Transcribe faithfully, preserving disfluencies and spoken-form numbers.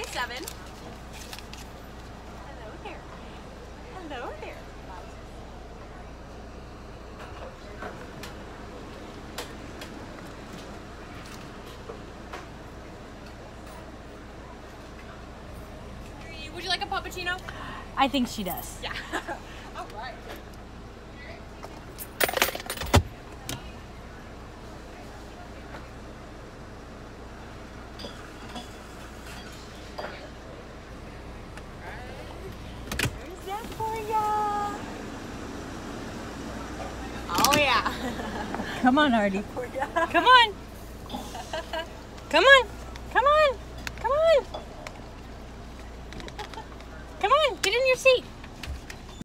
twenty-seven. Hello there. Hello there. Would you like a puppuccino? I think she does. Yeah. All right. There's that for ya. Oh yeah. Come on, Artie. For ya. Come on. Come on. Come on. Come on. Come on. Get in your seat.